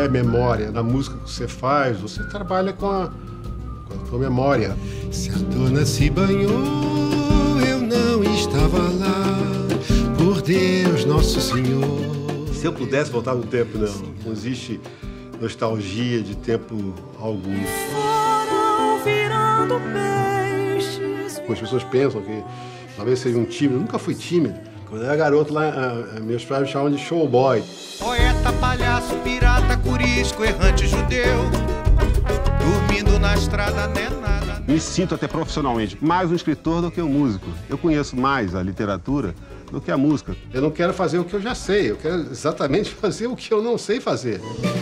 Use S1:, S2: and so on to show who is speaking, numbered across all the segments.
S1: é memória. Na música que você faz, você trabalha com a memória.
S2: Se a dona se banhou, eu não estava lá, por Deus Nosso Senhor.
S1: Se eu pudesse voltar no tempo, não existe nostalgia de tempo algum.
S3: Foram virando peixes.
S1: As pessoas pensam que talvez seja um tímido. Eu nunca fui tímido. Quando eu era garoto lá, meus pais me chamavam de showboy.
S4: Poeta, palhaço, pirata, curisco, errante judeu, dormindo na estrada, né nada.
S1: Me sinto até profissionalmente mais um escritor do que um músico. Eu conheço mais a literatura do que a música. Eu não quero fazer o que eu já sei, eu quero exatamente fazer o que eu não sei fazer.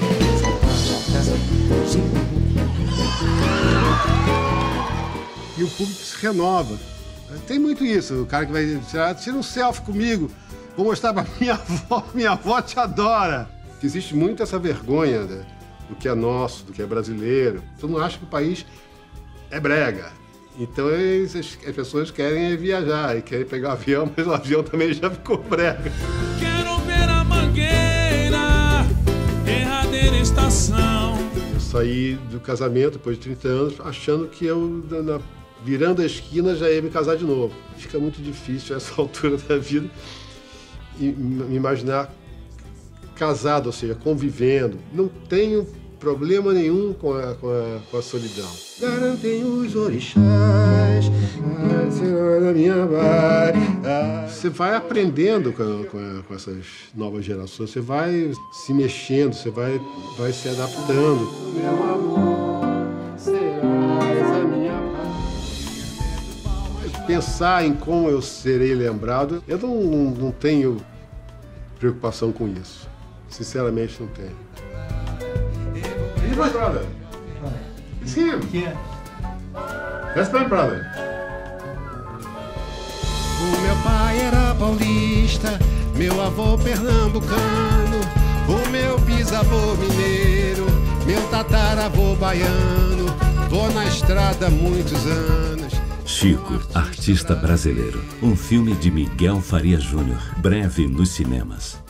S1: E o público se renova. Tem muito isso, o cara que vai tira um selfie comigo, vou mostrar pra minha avó te adora. Existe muito essa vergonha, né, do que é nosso, do que é brasileiro. Todo mundo acha que o país é brega. Então as pessoas querem viajar e querem pegar o avião, mas o avião também já ficou brega.
S3: Quero ver a mangueira, derradeira estação.
S1: Eu saí do casamento depois de 30 anos achando que eu, virando a esquina, já ia me casar de novo. Fica muito difícil a essa altura da vida me imaginar casado, ou seja, convivendo. Não tenho problema nenhum com a solidão. Garantem os orixás, na minha barra. Você vai aprendendo com essas novas gerações, você vai se mexendo, você vai se adaptando. Meu amor, serás a minha paz. Pensar em como eu serei lembrado, eu não tenho preocupação com isso. Sinceramente, não tenho. He's my brother. It's him.
S5: Yeah.
S1: That's my brother.
S2: O meu pai era paulista, meu avô pernambucano, o meu bisavô mineiro, meu tataravô baiano, vou na estrada há muitos anos.
S6: Chico, artista brasileiro. Um filme de Miguel Faria Júnior, breve nos cinemas.